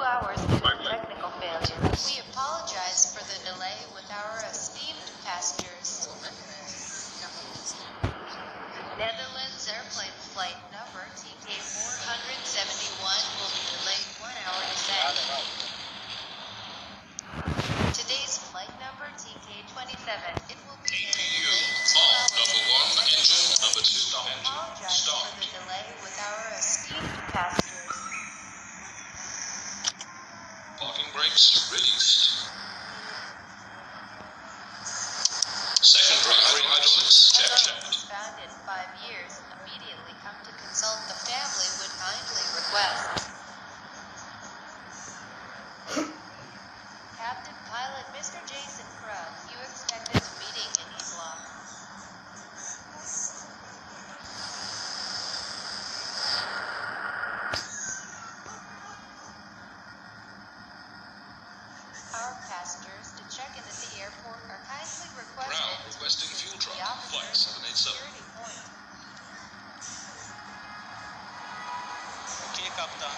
hours due to technical failure. We apologize for the delay with our esteemed passengers. Netherlands Airplane flight number TK471 will be delayed 1 hour descent. Today's flight number TK27. It will be APU, delayed 2 on hours. number 1, engine, number 2, engine, Apologize start. for the delay with our esteemed passengers. Parking brakes released. Secondary hydraulics checked. Found in 5 years. Immediately come to consult the family would kindly request. Captain Pilot Mr. Jason Krug, you expect this meeting in E-Block. Our passengers to check in at the airport are kindly requested Brown requesting fuel truck, flight 787. security point. Okay, Captain.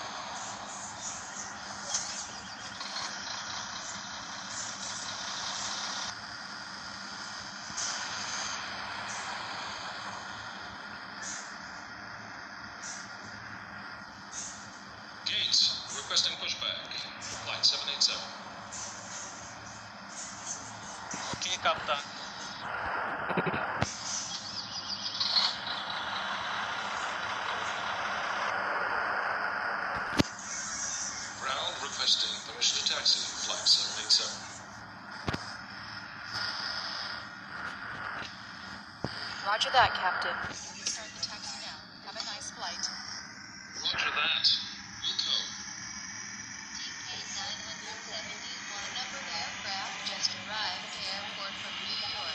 Gate requesting pushback, flight 787. Okay, Captain. Brown requesting permission to taxi, flight 787. Roger that, Captain. You start the taxi now. Have a nice flight. Roger that. We'll go. TK-971 numbered aircraft just arrived at the airport from New York.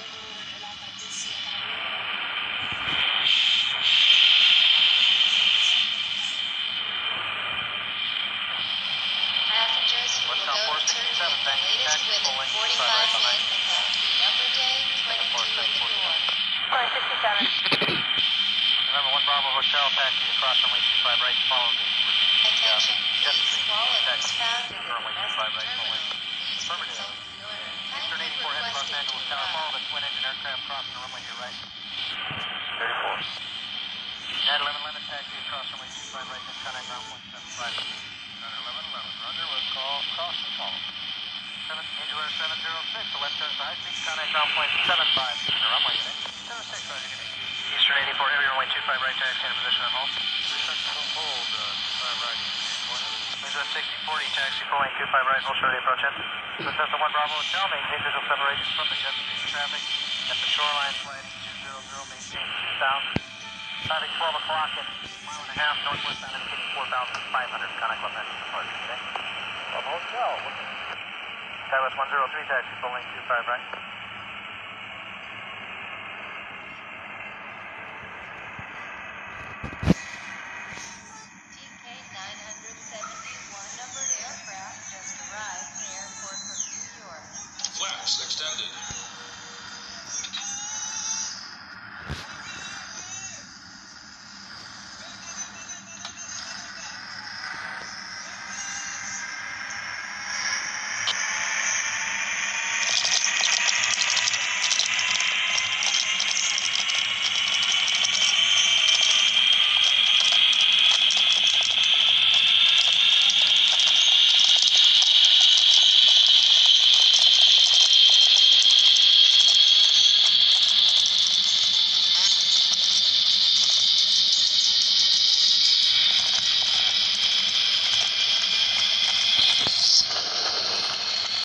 Passengers who will go to Turkey at the latest within 45 minutes have to be number day 22 at the door. 67. Remember, 1 Bravo Hotel, taxi across runway 25 right, follow the Attention, Just please. the Wallet taxi. was found in the Runway 25 domestic right, terminal. forward. Please Affirmative. consult the order. Eastern Kindly 84 heading Los requesting Angeles to Tower, fly. follow the twin-engine aircraft crossing the runway to your right. 34. United 1111, taxi across runway 25 right, then contact ground point 75. United 1111, roger, we'll call, cross and call. Angel Air 706, the left turn is high speed, contact ground point 75, the runway unit. 76, roger, good day. Eastern 84 heavy, runway 25 right, taxi in position on hold. Hold, 25 right. West 6040, taxi full lane 25 right, hold shortly approach in. So Cessna 1 Bravo Hotel, maintain visual separation from the jet stream traffic at the shoreline, flight 8200, maintain south. Traffic 12 o'clock at mile and a half, northwest bound indicating 4,500, contact Los Angeles departure, okay? Bravo Hotel, Skywest 103, taxi full lane 25 right.